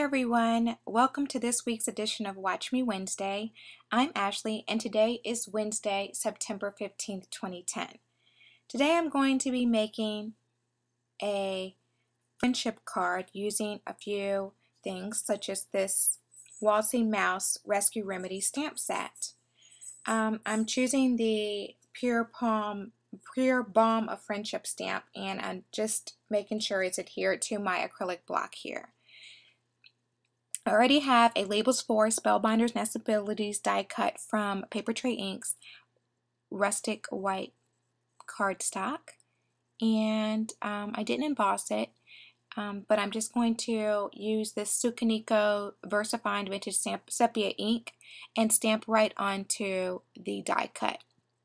everyone, welcome to this week's edition of Watch Me Wednesday. I'm Ashley and today is Wednesday, September 15th, 2010. Today I'm going to be making a friendship card using a few things such as this Waltzing Mouse Rescue Remedy stamp set. I'm choosing the Pure Balm of Friendship stamp, and I'm just making sure it's adhered to my acrylic block here. I already have a Labels for Spellbinders Nest Abilities die cut from Paper Tray Inks rustic white cardstock, and I didn't emboss it, but I'm just going to use this Sukaniko VersaFine Vintage Sepia ink and stamp right onto the die cut.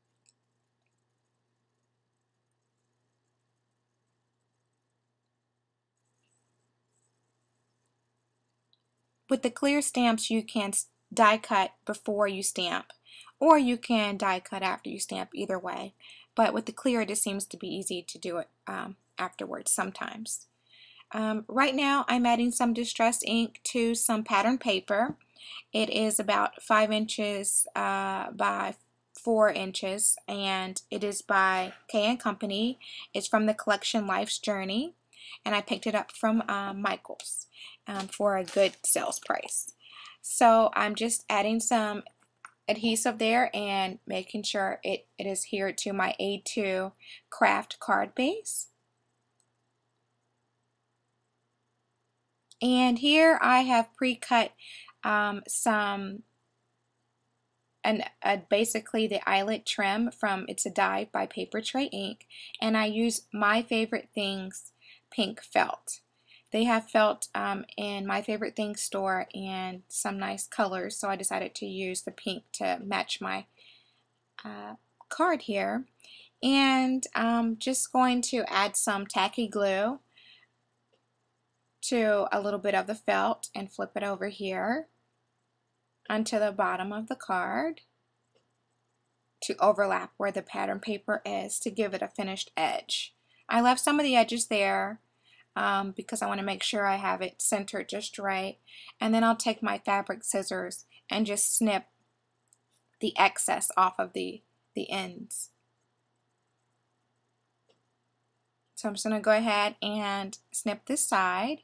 With the clear stamps, you can die cut before you stamp, or you can die cut after you stamp, either way. But with the clear, it just seems to be easy to do it afterwards sometimes. Right now, I'm adding some distress ink to some pattern paper. It is about 5 inches by 4 inches, and it is by K & Company. It's from the collection Life's Journey, and I picked it up from Michael's for a good sales price. So I'm just adding some adhesive there and making sure it is adhered to my A2 craft card base. And here I have pre-cut basically the eyelet trim from It's a Die by Paper Tray Ink, and I use My Favorite Things pink felt. They have felt in My Favorite Things store and some nice colors, so I decided to use the pink to match my card here. And I'm just going to add some tacky glue to a little bit of the felt and flip it over here onto the bottom of the card to overlap where the pattern paper is to give it a finished edge. I left some of the edges there because I want to make sure I have it centered just right, and then I'll take my fabric scissors and just snip the excess off of the ends. So I'm just going to go ahead and snip this side.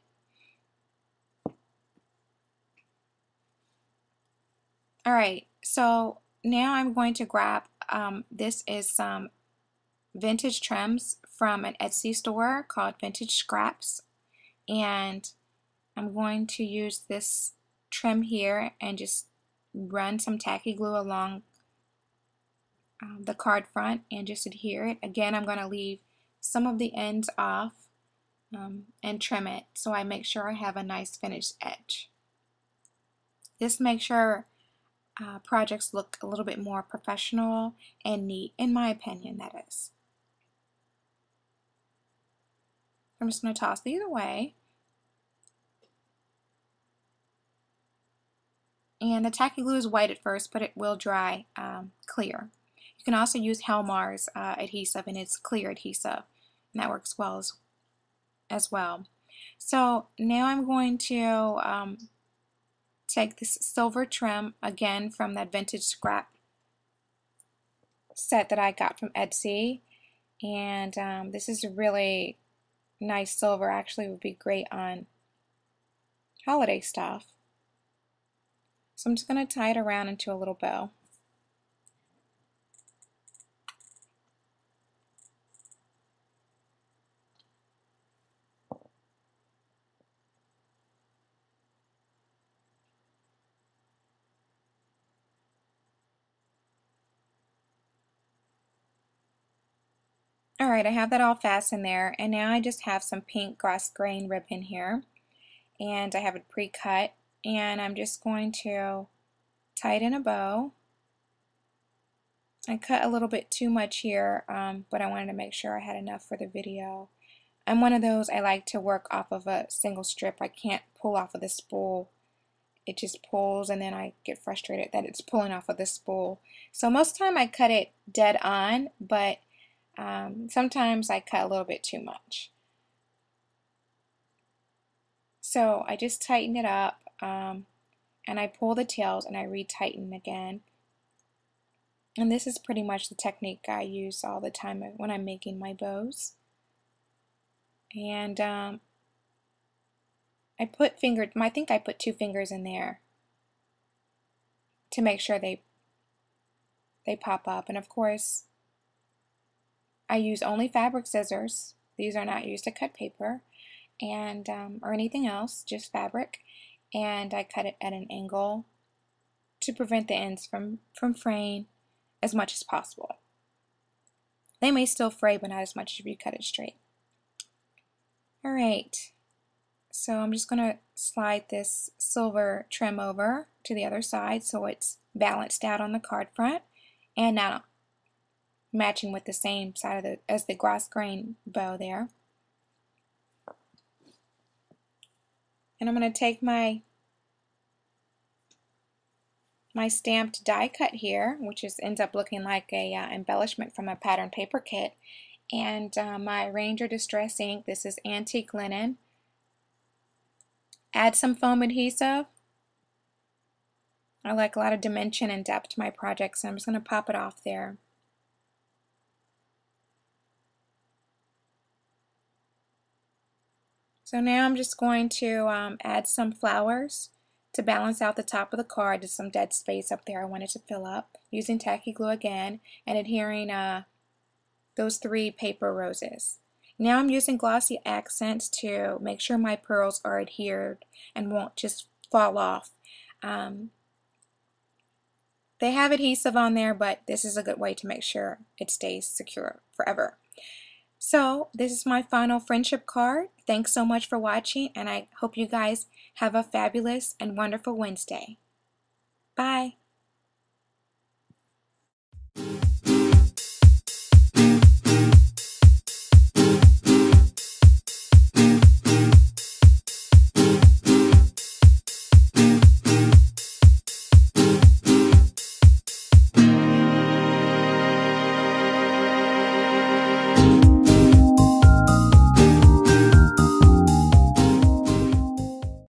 Alright, so now I'm going to grab, this is some vintage trims from an Etsy store called Vintage Scraps, and I'm going to use this trim here and just run some tacky glue along the card front and just adhere it. Again, I'm going to leave some of the ends off and trim it so I make sure I have a nice finished edge. This makes sure projects look a little bit more professional and neat, in my opinion, that is. I'm just going to toss these away. And the tacky glue is white at first, but it will dry clear. You can also use Helmar's adhesive, and it's clear adhesive, and that works well as well. So now I'm going to take this silver trim, again from that vintage scrap set that I got from Etsy, and this is a really nice silver. Actually would be great on holiday stuff. So I'm just going to tie it around into a little bow. Alright, I have that all fastened there, and now I just have some pink grass grain ribbon here, and I have it pre-cut, and I'm just going to tie it in a bow. I cut a little bit too much here, but I wanted to make sure I had enough for the video. I'm one of those, I like to work off of a single strip. I can't pull off of the spool. It just pulls, and then I get frustrated that it's pulling off of the spool. So most of the time I cut it dead on, but sometimes I cut a little bit too much. So I just tighten it up, and I pull the tails and I retighten again. And this is pretty much the technique I use all the time when I'm making my bows. And I think I put 2 fingers in there to make sure they pop up. And of course, I use only fabric scissors. These are not used to cut paper and or anything else, just fabric. And I cut it at an angle to prevent the ends from fraying as much as possible. They may still fray, but not as much as if you cut it straight. Alright, so I'm just going to slide this silver trim over to the other side so it's balanced out on the card front and now matching with the same side as the grass grain bow there. And I'm going to take my stamped die cut here, which ends up looking like a embellishment from a pattern paper kit, and my Ranger Distress ink. This is antique linen. Add some foam adhesive. I like a lot of dimension and depth to my projects, so I'm just going to pop it off there. So now I'm just going to add some flowers to balance out the top of the card. There's some dead space up there I wanted to fill up, using tacky glue again and adhering those 3 paper roses. Now I'm using glossy accents to make sure my pearls are adhered and won't just fall off. They have adhesive on there, but this is a good way to make sure it stays secure forever. So this is my final friendship card. Thanks so much for watching, and I hope you guys have a fabulous and wonderful Wednesday. Bye.